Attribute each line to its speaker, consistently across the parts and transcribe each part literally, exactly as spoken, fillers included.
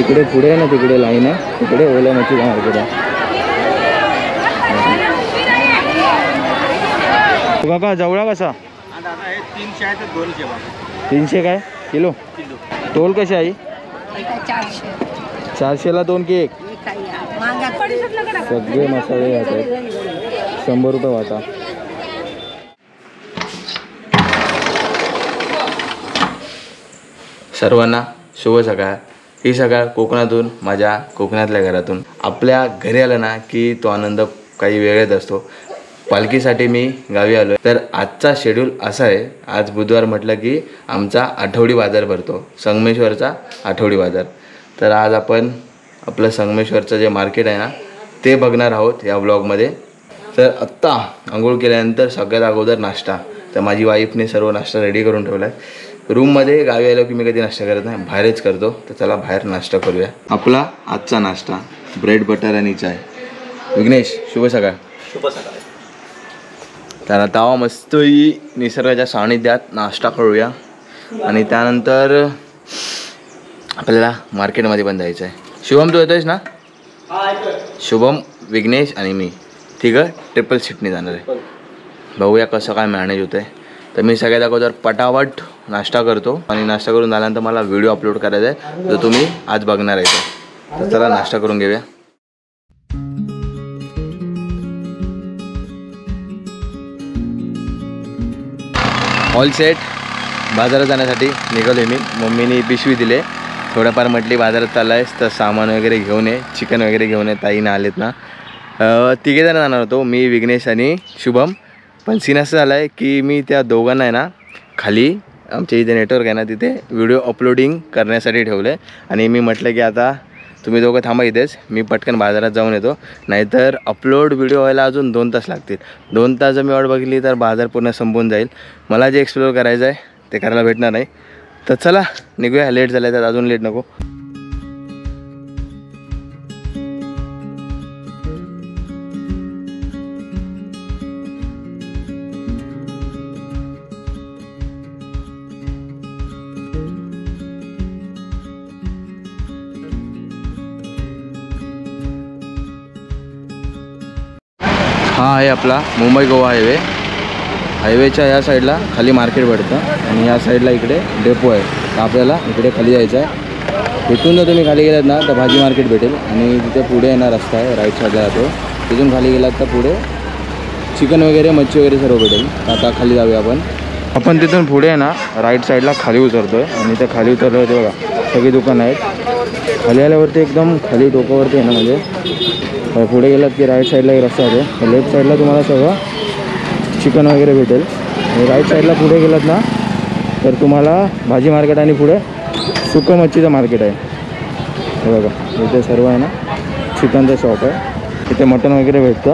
Speaker 1: तिकडे पुढे आहे ना, तिकडे लाईन आहे, तिकडे ओल्या मच्छीचा मार्केट आहे. काका जवळा कसा?
Speaker 2: तीनशे आहे तर दोनशे.
Speaker 1: तीनशे काय किलो? तोल कशी आहे?
Speaker 3: चारशे.
Speaker 1: चारशेला दोन की एक? सगळे मसाले आहेत, शंभर रुपये वाटा. सर्वांना शुभ सकाळ. ही सकाळ कोकणातून, माझ्या कोकणातल्या घरातून. आपल्या घरी आलं ना की तो आनंद काही वेगळाच असतो. पालखीसाठी मी गावी आलो आहे. तर आजचा शेड्यूल असा आहे, आज बुधवार म्हटलं की आमचा आठवडी बाजार भरतो, संगमेश्वरचा आठवडी बाजार. तर आज आपण आपलं संगमेश्वरचं जे मार्केट आहे ना ते बघणार आहोत या ब्लॉगमध्ये. तर आत्ता आंघोळ केल्यानंतर सगळ्यात अगोदर नाश्ता. तर माझी वाईफने सर्व नाश्ता रेडी करून ठेवला आहे. रूममध्ये गावी आलो की मी कधी नाश्ता करत नाही, बाहेरच करतो. तर चला बाहेर नाश्ता करूया. आपला आजचा नाश्ता ब्रेड बटर आणि चाय. विघ्नेश शुभ सकाळ.
Speaker 2: शुभ सकाळ.
Speaker 1: तर आता मस्त निसर्गाच्या सानिध्यात नाश्ता करूया आणि त्यानंतर आपल्याला मार्केटमध्ये पण जायचं आहे. शुभम तू येतोयस ना? शुभम, विघ्नेश आणि मी तिघं ट्रिपल सीटने जाणार आहे. बघूया कसं काय मॅनेज होतं आहे. तर मी सगळ्यात अगोदर पटापट नाश्ता करतो आणि नाश्ता करून झाल्यानंतर मला व्हिडिओ अपलोड करायचा आहे जो तुम्ही आज बघणार आहे. तर चला नाश्ता करून घेऊया. All set. बाजारात जाण्यासाठी निघालो मी. मम्मीने पिशवी दिले, थोडंफार म्हटली बाजारात चालला आहेस तर सामान वगैरे घेऊन ये, चिकन वगैरे घेऊन ये. ताईनं आलेत ना. तिघेजण जाणार होतो, मी, विघ्नेश आणि शुभम. पण सीन असं झालं आहे की मी त्या दोघांना आहे ना खाली आमच्या इथे नेटवर्क आहे ना तिथे व्हिडिओ अपलोडिंग करण्यासाठी ठेवलं आहे. आणि मी म्हटलं की आता तुम्ही दोघं थांबा इथेच, मी पटकन बाजारात जाऊन येतो, नाहीतर अपलोड व्हिडिओ व्हायला अजून दोन तास लागतील. दोन तास जर मी वाट बघितली तर बाजार पूर्ण संपून जाईल. मला जे एक्सप्लोर करायचं आहे ते करायला भेटणार नाही. तर चला निघूया, लेट झालं तर अजून लेट नको. हा आहे आपला मुंबई गोवा हायवे. हायवेच्या या साईडला खाली मार्केट भरतं आणि या साईडला इकडे डेपो आहे. तर आपल्याला इकडे खाली जायचं आहे. इथून जर तुम्ही खाली गेलात ना तर भाजी मार्केट भेटेल आणि तिथे पुढे येणार रस्ता आहे, राईट साईडला जातो. तिथून खाली गेलात तर पुढे चिकन वगैरे, मच्छी वगैरे सर्व भेटेल. आता खाली जाऊया आपण. आपण तिथून पुढे आहे ना राईट साईडला खाली उतरतो आहे आणि त्या खाली उतरलं होते बघा सगळी दुकानं आहेत. खाली आल्यावरती एकदम खाली डोक्यावरती आहे ना, म्हणजे पुढे गेलात की राईट साईडला एक रस्ता आहे. लेफ्ट साईडला तुम्हाला सगळं चिकन वगैरे भेटेल. आणि राईट साईडला पुढे गेलात ना तर तुम्हाला भाजी मार्केट आणि पुढे सुकं मच्छीचं मार्केट आहे. हे बघा इथे सर्व आहे ना चिकनचं शॉप आहे. इथे मटण वगैरे भेटतं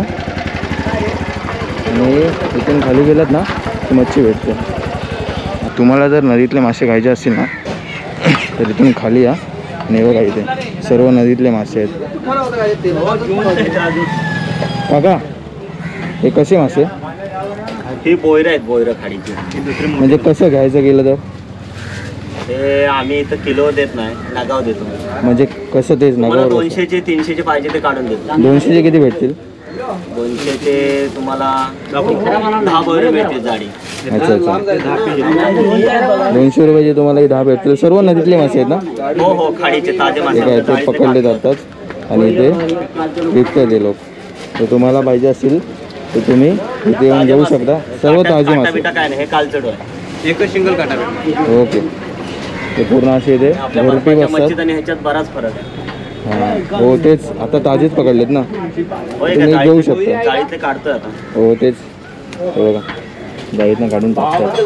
Speaker 1: आणि इथून खाली गेलात ना तर मच्छी भेटते. तुम्हाला जर नदीतले मासे खायचे असतील ना तर इथून खाली या आणि बघा इथे सर्व नदीतले मासे आहेत. काका हे कसे मासे?
Speaker 2: हे बोयरं आहेत, बोयरं खाडीची.
Speaker 1: म्हणजे कसं घ्यायचं गेलं तर?
Speaker 2: हे आम्ही इथं किलो देत नाही, नगाव देतो.
Speaker 1: म्हणजे कसं तेच नगावर?
Speaker 2: दोनशेचे तीनशेचे पाहिजे ते काढून देतो.
Speaker 1: दोनशेचे किती भेटतील?
Speaker 2: दोनशेचे तुम्हाला दहा बोयरं भेटतील जाडी.
Speaker 1: अच्छा अच्छा, दोनशे रुपयाचे तुम्हाला दहा भेटतील. सर्व नदीतले मासे आहेत ना?
Speaker 2: हो हो, खाडीचे ताजे मासे.
Speaker 1: काय ते पकडले जातात आणि इथे विकतात ते लोक. तर तुम्हाला पाहिजे असेल तर तुम्ही इथे येऊन घेऊ शकता. सर्व ताजे मासे.
Speaker 2: काय नाही, हे कालचड आहे, एकच सिंगल काटा भेटतो.
Speaker 1: ओके. ते पूर्ण असे इथे भरपूर बसतात
Speaker 2: आणि ह्याच्यात बराच फरक आहे.
Speaker 1: हां हो तेच, आता ताजेच पकडलेत ना, तुम्ही घेऊ शकता.
Speaker 2: जाळीतले काढतोय आता.
Speaker 1: हो तेच, हे बघा जाळीतनं काढून टाकतात.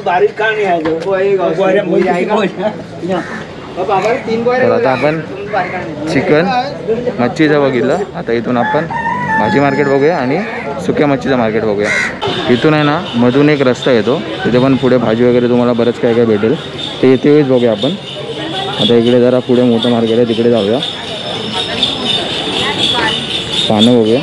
Speaker 1: तर आता आपण चिकन मच्छीचं बघितलं. आता इथून आपण भाजी मार्केट बघूया आणि सुक्या मच्छीचं मार्केट बघूया. इथून आहे ना मधून एक रस्ता येतो, तिथे पण पुढे भाजी वगैरे तुम्हाला बरंच काय काय भेटेल. ते तेच बघूया आपण. आता इकडे जरा पुढे मोठं मार्केट आहे, तिकडे जाऊया. पानं बघूया.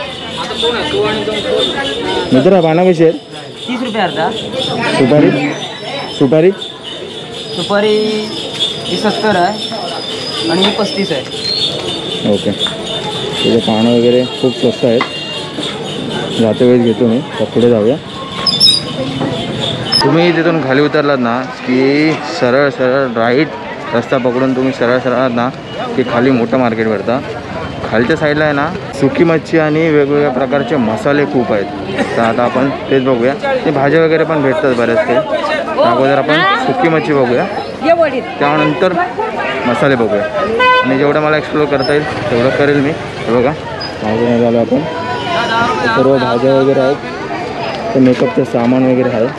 Speaker 1: मित्र पानं कशी आहेत?
Speaker 4: तीस रुपये अर्धा.
Speaker 1: सुपारी? सुपारी
Speaker 4: सुपारी ही सत्तर आहे आणि ही पस्तीस आहे.
Speaker 1: ओके, तिथे पानं वगैरे खूप स्वस्त आहेत, जाते वेळेस घेतो मी. तर पुढे जाऊया. तुम्ही तिथून खाली उतरलात ना की सरळ सरळ राईट रस्ता पकडून तुम्ही सरळ सरळ आहात ना की खाली मोठं मार्केट भरतं. खालच्या साईडला आहे ना सुकी मच्छी आणि वेगवेगळ्या प्रकारचे मसाले खूप आहेत. तर आता आपण तेच बघूया. ते भाज्या वगैरे पण भेटतात बऱ्याच काही. अगोदर आपण सुकी मच्छी बघूया, त्यानंतर मसाले बघूया. आणि जेवढं मला एक्सप्लोर करता येईल तेवढं करेल मी. हे बघा भाज्या झालं आपण, सर्व भाज्या वगैरे आहेत. तर मेकअपचं सामान वगैरे आहे.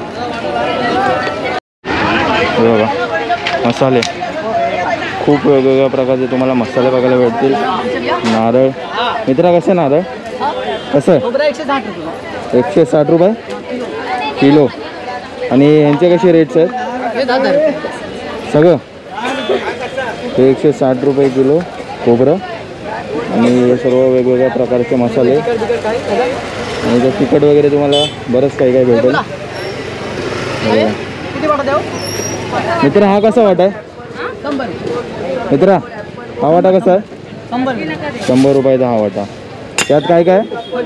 Speaker 1: हे बघा मसाले, खूप वेगवेगळ्या प्रकारचे तुम्हाला मसाले बघायला भेटतील. नारळ मित्रा, कसं नारळ कसं आहे? एकशे साठ रुपये किलो. आणि यांचे कसे रेट्स आहेत सगळं? हे एकशे साठ रुपये किलो खोबरं. आणि हे सर्व वेगवेगळ्या प्रकारचे मसाले. आणि जर तिखट वगैरे तुम्हाला बरंच काही काही भेटेल. मित्र हा कसा वाटा आहे मित्रा? हा वाटा कसा आहे? शंभर रुपयाचा हा वाटा. त्यात काय काय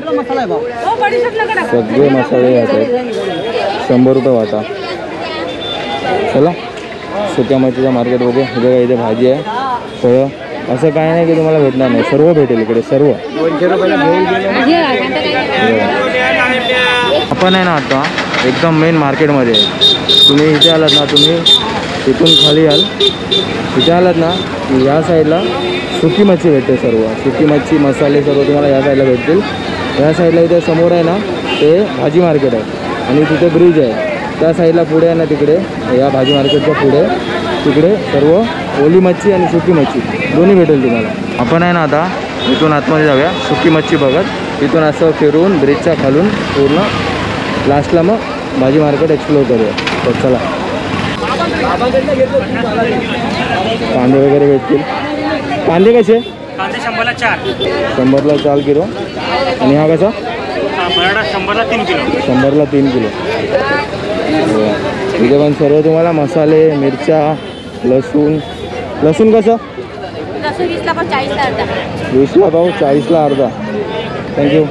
Speaker 1: सगळे मसाले आहेत. शंभर रुपये वाटा. चला सुक्या मच्छीचा मार्केट बघूया. हे बघा इथे भाजी आहे, फळं, असं काय नाही की तुम्हाला भेटणार नाही, सर्व भेटेल इकडे सर्व. आपण आहे ना आता एकदम मेन मार्केटमध्ये. तुम्ही इथे आलात ना, तुम्ही इथून खाली याल, इथे आलात ना की या साईडला सुकी मच्छी भेटते. सर्व सुकी मच्छी मसाले सर्व तुम्हाला या साईडला भेटतील. या साईडला इथे समोर आहे ना ते भाजी मार्केट आहे आणि तिथे ब्रिज आहे. त्या साईडला पुढे आहे ना तिकडे या भाजी मार्केटच्या पुढे तिकडे सर्व ओली मच्छी आणि सुकी मच्छी दोन्ही भेटेल तुम्हाला. आपण आहे ना आता इथून आतमध्ये जाऊया सुकी मच्छी बघत. इथून असं फिरून ब्रिजच्या खालून पूर्ण लास्टला मग भाजी मार्केट एक्सप्लोर करूया. तर चला. कांदे वगैरे भेटतील. कांदे कसे?
Speaker 2: कांदे शंभरला चार.
Speaker 1: शंभरला चार किलो. आणि हा कसा?
Speaker 2: शंभरला तीन किलो.
Speaker 1: शंभरला तीन किलो. इथे पण सर्व तुम्हाला मसाले, मिरच्या, लसूण. लसूण कसं?
Speaker 3: वीसला पण चाळीसला अर्धा.
Speaker 1: वीसला पाव चाळीसला अर्धा. थँक्यू.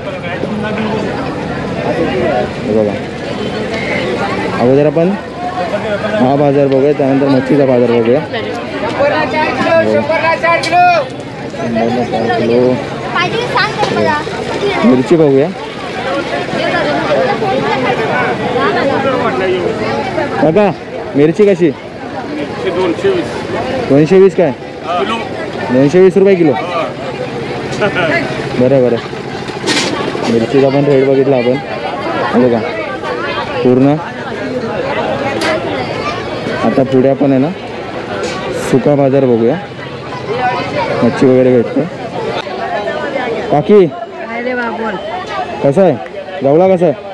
Speaker 1: बघा अगोदर आपण हा बाजार बघूया, त्यानंतर मच्छीचा बाजार बघूया. किलो मिरची बघूया. काका मिरची कशी?
Speaker 2: दोनशे वीस.
Speaker 1: दोनशे वीस काय? दोनशे वीस रुपये किलो. बरं बरं. मिरचीचा पण रेट बघितला आपण. बघा पूर्ण. आता पुढे आपण आहे ना सुका बाजार बघूया. मच्छी वगैरे भेटते. काकी कसं आहे जवळा? कसं आहे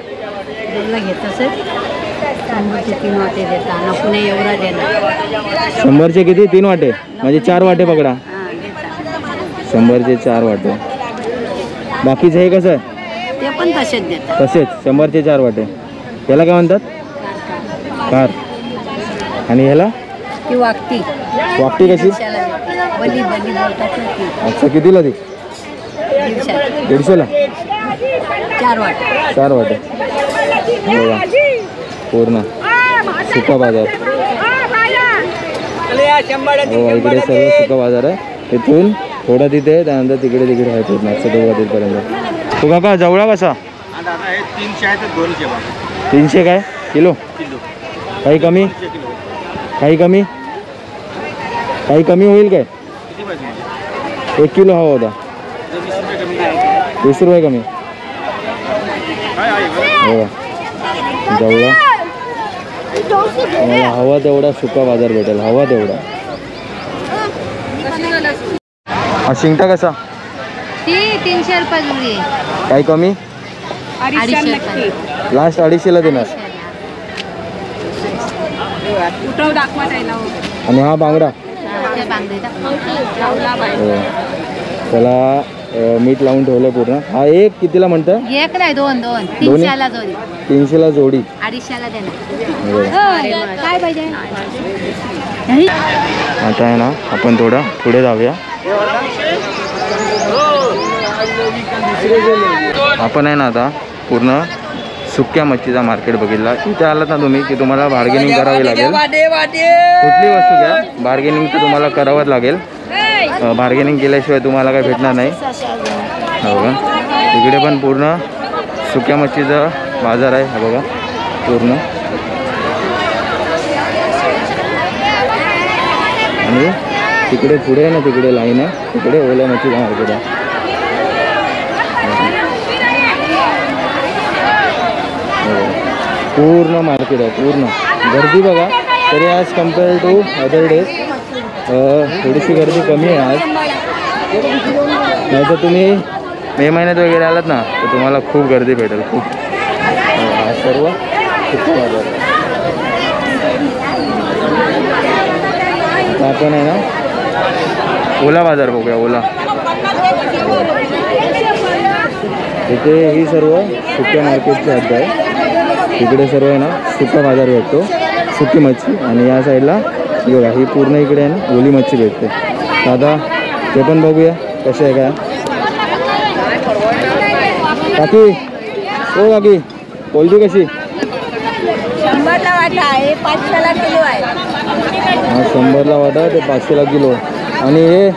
Speaker 1: शंभरचे किती? तीन वाटे म्हणजे चार वाटे पकडा. शंभरचे चार वाटे. बाकीचं हे कसं आहे?
Speaker 3: ते पण तसेच देतात.
Speaker 1: तसेच शंभरचे चार वाटे. याला काय म्हणतात? कार. आणि ह्याला
Speaker 3: ती वाकती.
Speaker 1: वाकटी कशी?
Speaker 3: बली बली बोलतात.
Speaker 1: अच्छा कितीला ती? दीडशेला
Speaker 3: चार वाटे.
Speaker 1: चार वाटे. बघा पूर्ण सुका बाजार. हो इकडे सर्व सुका बाजार आहे. इथून थोडं तिथे आहे, त्यानंतर तिकडे तिकडे आहे पूर्ण असं दोघा तिथपर्यंत. तू काका जवळा कसा?
Speaker 2: तीनशे आहे तर दोनशे.
Speaker 1: तीनशे काय किलो? काही कमी? काही कमी? काही कमी होईल काय? एक किलो हवा होता. वीस रुपये कमी. हो जवळा मला हवा तेवढा सुका बाजार भेटेल. हवा तेवढा. हा शिंगटा कसा?
Speaker 3: ती तीनशे रुपये जुडी.
Speaker 1: काही कमी?
Speaker 3: अडीचशे रुपये.
Speaker 1: लास्ट अडीचशेला देणार. आणि हा बांगडा हो. त्याला मीठ लावून ठेवलं पूर्ण. हा एक कितीला म्हणतं?
Speaker 3: एक नाही दोन दोन तीनशेला जोडी.
Speaker 1: तीनशेला जोडी.
Speaker 3: अडीचशेला देणार. काय पाहिजे?
Speaker 1: आता आहे ना आपण थोडं पुढे जाऊया. आपण आहे ना आता पूर्ण सुक्या मच्छीचा मार्केट बघितला. इथे आलात ना तुम्ही की तुम्हाला बार्गेनिंग करावी लागेल. कुठली वस्तू घ्या बार्गेनिंग तर तुम्हाला करावंच लागेल. बार्गेनिंग केल्याशिवाय तुम्हाला काही भेटणार नाही. हो का इकडे पण पूर्ण सुक्या मच्छीचा बाजार आहे. हा बघा पूर्ण. आणि तिकडे पुढे आहे ना तिकडे लाईन आहे तिकडे ओल्या मच्छीचा मार्केट आहे. पूर्ण मार्केट आहे पूर्ण. गर्दी बघा तरी आज कम्पेअर टू अदर डेज थोडीशी गर्दी कमी आहे आज. नाही तर तुम्ही मे महिन्यात वगैरे आलात ना तर तुम्हाला खूप गर्दी भेटेल खूप. आज सर्व खूप बाजार आपण आहे ना ओला बाजार बघूया. ओला इथे ही सर्व सुक्या मार्केटची हद्द आहे. इकडे सर्व आहे ना सुका बाजार भेटतो सुकी मच्छी. आणि या साईडला बघा ही पूर्ण इकडे आहे ना ओली मच्छी भेटते. दादा ते पण बघूया कसे आहे काय. काकी हो काकी कोलबी कशी?
Speaker 3: शंभरला वाटा आहे पाचशेला किलो आहे.
Speaker 1: हा शंभरला वाटा ते पाचशेला किलो. आणि हे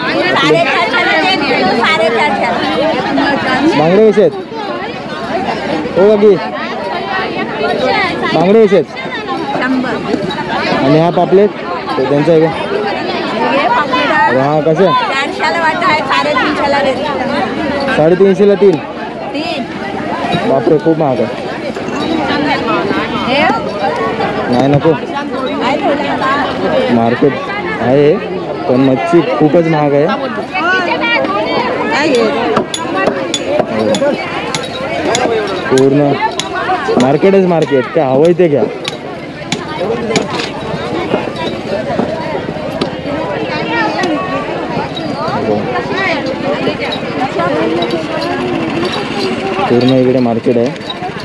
Speaker 1: बांगडे कसे आहेत हो काकी? बांगडे कसे आहेत? आणि हा पापलेट त्यांचा आहे का? हा कसं साडेतीनशेला तीन. बापरे खूप महाग आहे. नाही नको मार्केट आहे पण मच्छी खूपच महाग आहे. पूर्ण मार्केटच मार्केट काय हवंय ते घ्या. पूर्ण इकडे मार्केट आहे.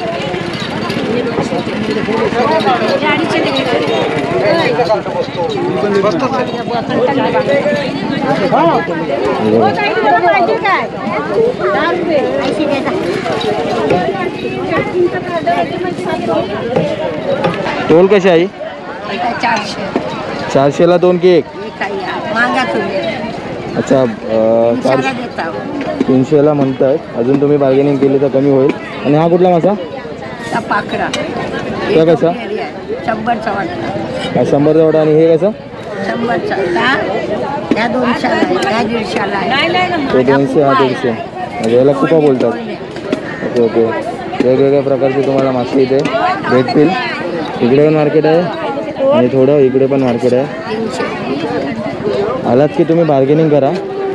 Speaker 1: टोल कशी आई?
Speaker 3: चारशे
Speaker 1: चारशेला दोन की एक?
Speaker 3: मागा
Speaker 1: अच्छा चारशे तीनशेला म्हणतात. अजून तुम्ही बार्गेनिंग केली तर कमी होईल. आणि हा कुठला मासा?
Speaker 3: पाकरा
Speaker 1: त्या कसा?
Speaker 3: शंभरचा वाटा.
Speaker 1: हा शंभरचा वाटा. आणि हे कसं?
Speaker 3: शंभरचा त्या दोनशेला त्या दीडशेला
Speaker 1: तो दोनशे हा दीडशे. म्हणजे याला कुपा बोलतात. ओके ओके वेगवेगळ्या प्रकारचे तुम्हाला मासे इथे भेटतील. इकडे पण मार्केट आहे आणि थोडं इकडे पण मार्केट आहे. आलात की तुम्ही बार्गेनिंग करा.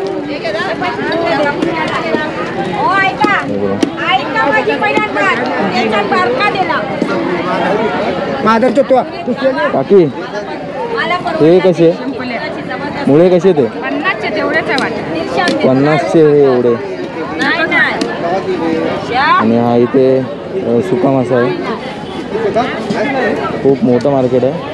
Speaker 1: काकी हे कसे मुळे कसे ते? पन्नासचे हे एवढे. आणि हा इथे सुका मासा आहे. खूप मोठं मार्केट आहे.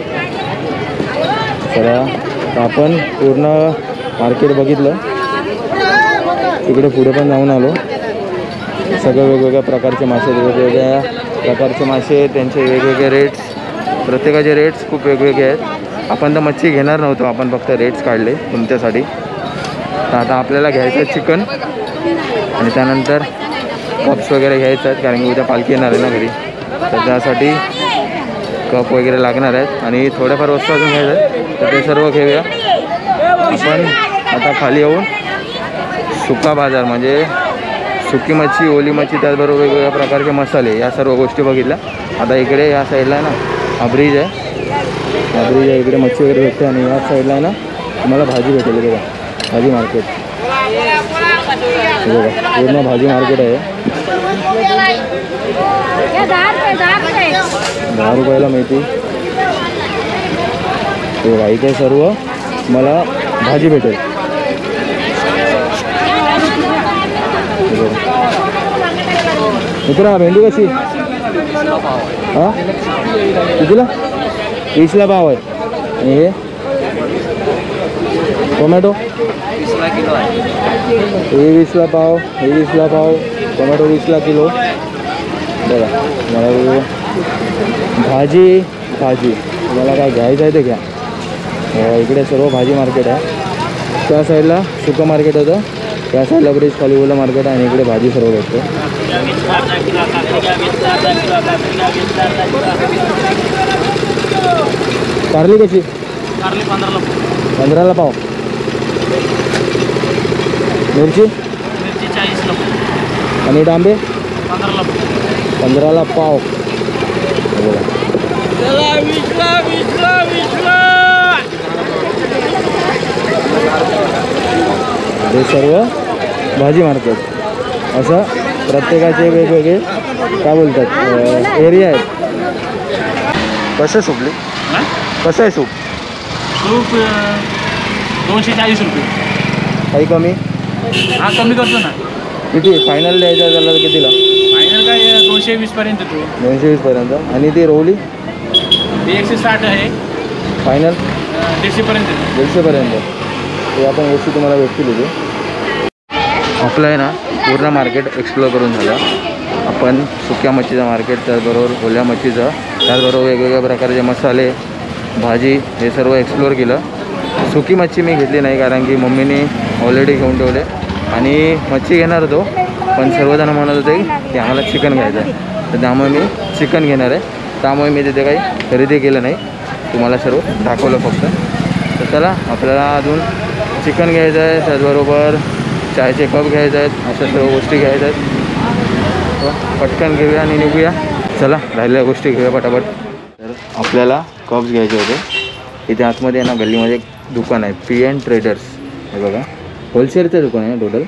Speaker 1: तर आपण पूर्ण मार्केट बघितलं. तिकडे पुढे पण जाऊन आलो. सगळं वेगवेगळ्या प्रकारचे मासे वेगवेगळ्या प्रकारचे मासे त्यांचे वेगवेगळे रेट्स. प्रत्येकाचे रेट्स खूप वेगवेगळे आहेत. आपण तर मच्छी घेणार नव्हतो आपण फक्त रेट्स काढले तुमच्यासाठी. तर आता आपल्याला घ्यायचं आहे चिकन आणि त्यानंतर कप्स वगैरे घ्यायचं आहेत कारण की उद्या पालखी येणार आहे ना घरी. तर त्यासाठी कप वगैरे लागणार आहेत आणि थोड्याफार वस्तू अजून घ्यायचं आहेत. तर ते सर्व घेऊया आपण. आता खाली येऊन सुका बाजार म्हणजे सुकी मच्छी ओली मच्छी त्याचबरोबर वेगवेगळ्या प्रकारचे मसाले या सर्व गोष्टी बघितल्या. आता इकडे या साईडला आहे ना हा ब्रिज आहे. हा ब्रिज आहे इकडे मच्छी वगैरे भेटते. आणि या साईडला आहे ना तुम्हाला भाजी भेटेल. बघा भाजी मार्केट बघा पूर्ण भाजी मार्केट आहे. दहा रुपयाला मेथी हे बघा इथे सर्व मला भाजी भेटेल. मित्रा भेंडी कशी? हां कितीला? वीसला भाव आहे. आणि हे टोमॅटो
Speaker 2: वीसला किलो आहे.
Speaker 1: हे वीसला पाव, हे वीसला पाव, टोमॅटो वीसला किलो. बघा मला भाजी भाजी तुम्हाला काय घ्यायचं आहे ते घ्या. इकडे सर्व भाजी मार्केट आहे. त्या साईडला सुकं मार्केट होतं, त्या साईडला ब्रिज खाली ओलं मार्केट आहे आणि इकडे भाजी सर्व भेटतो. कारली कशी?
Speaker 2: कारली पंधराला
Speaker 1: पंधराला पाव. मिरची
Speaker 2: मिरची चाळीसला
Speaker 1: आणि डांबे
Speaker 2: पंधराला
Speaker 1: पंधराला पाव. हे सर्व भाजी मार्केट. असं प्रत्येकाचे वेगवेगळे काय बोलतात एरिया आहेत. कसं सुपली? कसं आहे सूप?
Speaker 2: सूप दोनशे चाळीस रुपये.
Speaker 1: काही कमी?
Speaker 2: हा कमी करतो ना.
Speaker 1: किती फायनल द्यायचं झालं तर कितीला?
Speaker 2: फायनल काय दोनशे वीस पर्यंत तू.
Speaker 1: दोनशे वीसपर्यंत. आणि ती रोवली
Speaker 2: ती एकशे साठ आहे.
Speaker 1: फायनल
Speaker 2: दीडशेपर्यंत.
Speaker 1: दीडशेपर्यंत. ते आपण वस्तू तुम्हाला भेटतील इथे. आपलं आहे ना पूर्ण मार्केट एक्सप्लोर करून झालं. आपण सुक्या मच्छीचं मार्केट, त्याचबरोबर ओल्या मच्छीचं, त्याचबरोबर वेगवेगळ्या प्रकारचे मसाले, भाजी हे सर्व एक्सप्लोर केलं. सुकी मच्छी मी घेतली नाही कारण की मम्मीने ऑलरेडी घेऊन ठेवले आणि मच्छी घेणार होतो पण सर्वजण म्हणत होते की आम्हाला चिकन घ्यायचं आहे, तर त्यामुळे मी चिकन घेणार आहे. त्यामुळे मी तिथे काही खरेदी केलं नाही, तुम्हाला सर्व दाखवलं फक्त. तर चला आपल्याला अजून चिकन घ्यायचं आहे, त्याचबरोबर चायचे कप घ्यायचे आहेत, अशा सर्व गोष्टी घ्यायच्या आहेत. पटकन घेऊया आणि निघूया. चला राहिलेल्या गोष्टी घेऊया पटापट. तर आपल्याला कप्स घ्यायचे होते. इथे आतमध्ये आहे ना गल्लीमध्ये एक दुकान आहे, पी एन ट्रेडर्स. हे बघा होलसेलचं दुकान आहे. टोटल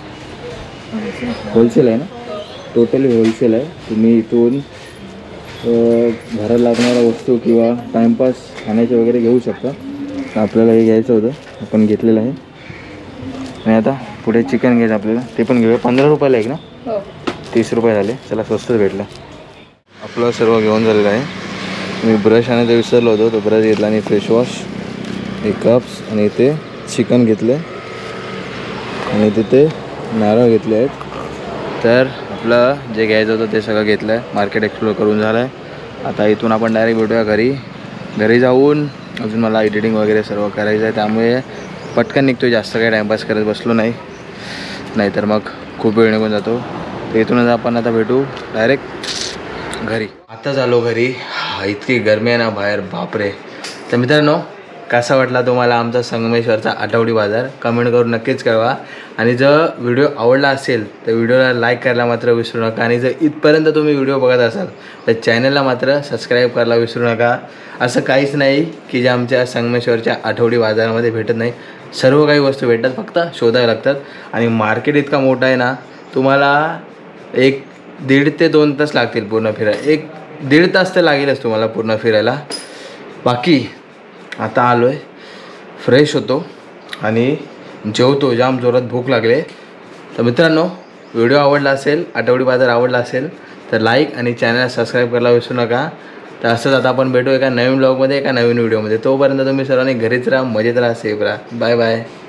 Speaker 1: होलसेल आहे ना, टोटली होलसेल आहे. तुम्ही इथून घरात लागणाऱ्या वस्तू किंवा टाईमपास खाण्याचे वगैरे घेऊ शकता. तर आपल्याला हे घ्यायचं होतं, आपण घेतलेलं आहे. आणि आता पुढे चिकन घ्यायचं आपल्याला, ते पण घेऊया. पंधरा रुपयाला एक ना, तीस रुपये झाले. चला स्वस्तच भेटलं. आपलं सर्व घेऊन झालेलं आहे. मी ब्रश आणायचं विसरलो होतो, तो ब्रश घेतला आणि फेसवॉश, एक कप्स आणि इथे चिकन घेतलं आणि तिथे नारळ घेतले आहेत. तर आपलं जे घ्यायचं होतं ते सगळं घेतलं आहे. मार्केट एक्सप्लोर करून झालं आहे. आता इथून आपण डायरेक्ट भेटूया घरी. घरी जाऊन अजून मला एडिटिंग वगैरे सर्व करायचं आहे, त्यामुळे पटकन निघतो. जास्त काही टाईमपास करत बसलो नाही, नाहीतर मग खूप वेळ निघून जातो. तर इथूनच आपण आता भेटू डायरेक्ट घरी. आता झालो घरी. इतकी गरमी आहे ना बाहेर, बापरे. तर मित्रांनो, कसा वाटला तुम्हाला आमचा संगमेश्वरचा आठवडी बाजार कमेंट करून नक्कीच कळवा. आणि जर व्हिडिओ आवडला असेल तर व्हिडिओला लाईक करायला मात्र विसरू नका. आणि जर इथपर्यंत तुम्ही व्हिडिओ बघत असाल तर चॅनलला मात्र सबस्क्राईब करायला विसरू नका. असं काहीच नाही की जे आमच्या संगमेश्वरच्या आठवडी बाजारामध्ये भेटत नाही. सर्व काही वस्तू भेटतात, फक्त शोधायला लागतात. आणि मार्केट इतका मोठा आहे ना, तुम्हाला एक दीड ते दोन तास लागतील पूर्ण फिरायला. एक दीड तास तर लागेलच तुम्हाला पूर्ण फिरायला. बाकी आता आलो आहे, फ्रेश होतो आणि जेवतो. जाम जोरात भूक लागले. तर मित्रांनो, व्हिडिओ आवडला असेल, आठवडी बाजार आवडला असेल तर लाईक आणि चॅनलला सबस्क्राईब करायला विसरू नका. तर असंच आता आपण भेटू एका नवीन ब्लॉगमध्ये, एका नवीन व्हिडिओमध्ये. तोपर्यंत तुम्ही सर्वांनी घरीच राहा, मजेत राहा, सेफ राहा. Bye bye.